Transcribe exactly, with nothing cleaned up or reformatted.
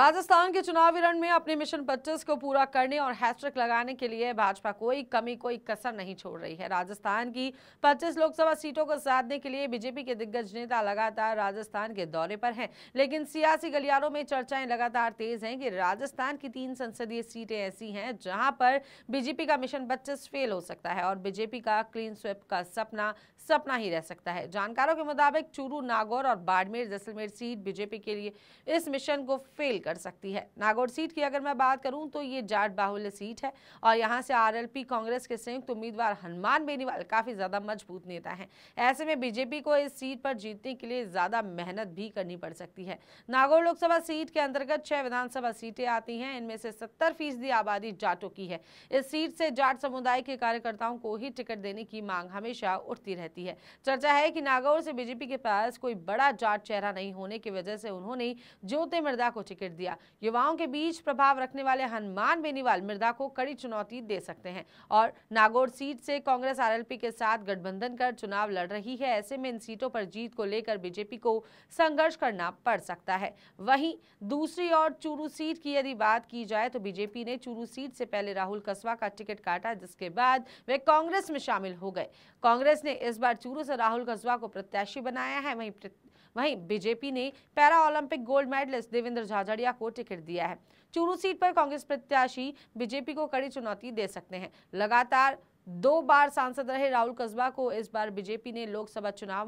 राजस्थान के चुनावी रण में अपने मिशन पच्चीस को पूरा करने और हैट्रिक लगाने के लिए भाजपा कोई कमी कोई कसर नहीं छोड़ रही है। राजस्थान की पच्चीस लोकसभा सीटों को साधने के लिए बीजेपी के दिग्गज नेता लगातार राजस्थान के दौरे पर हैं, लेकिन सियासी गलियारों में चर्चाएं लगातार तेज हैं कि राजस्थान की तीन संसदीय सीटें ऐसी हैं जहां पर बीजेपी का मिशन पच्चीस फेल हो सकता है और बीजेपी का क्लीन स्वीप का सपना सपना ही रह सकता है। जानकारों के मुताबिक चूरू, नागौर और बाड़मेर जैसलमेर सीट बीजेपी के लिए इस मिशन को फेल कर सकती है। नागौर सीट की अगर मैं बात करूं तो ये जाट बाहुल्य सीट है और यहां से आरएलपी कांग्रेस के संयुक्त तो उम्मीदवार हनुमान बेनीवाल काफी ज्यादा मजबूत नेता हैं। ऐसे में बीजेपी को इस सीट पर जीतने के लिए ज्यादा मेहनत भी करनी पड़ सकती है। नागौर लोकसभा सीट के अंतर्गत छह विधानसभा सीटें आती हैं, इनमें से सत्तर फीसदी आबादी जाटों की है। इस सीट से जाट समुदाय के कार्यकर्ताओं को ही टिकट देने की मांग हमेशा उठती रहती है। चर्चा है कि नागौर से बीजेपी के पास कोई बड़ा जाट चेहरा नहीं होने की वजह से उन्होंने ज्योति मिर्धा को टिकट दिया। युवाओं के बीच प्रभाव रखने वाले हनुमान बेनीवाल मिर्धा को कड़ी चुनौती दे सकते हैं और नागौर सीट से कांग्रेस आरएलपी के साथ गठबंधन कर चुनाव लड़ रही है। ऐसे में इन सीटों पर जीत को लेकर बीजेपी को संघर्ष करना पड़ सकता है। वहीं दूसरी ओर चूरू सीट की यदि बात की जाए तो बीजेपी ने चूरू सीट से पहले राहुल कसवा का टिकट काटा, जिसके बाद वे कांग्रेस में शामिल हो गए। कांग्रेस ने इस बार चूरू से राहुल कसवा को प्रत्याशी बनाया है। वहीं वहीं बीजेपी ने para Olympic gold medallist Devendra Jhajharia को टिकट दिया है। चूरू सीट पर कांग्रेस प्रत्याशी बीजेपी को कड़ी चुनौती दे सकते हैं। लगातार दो बार सांसद रहे राहुल कसबा को इस बार बीजेपी ने लोकसभा चुनाव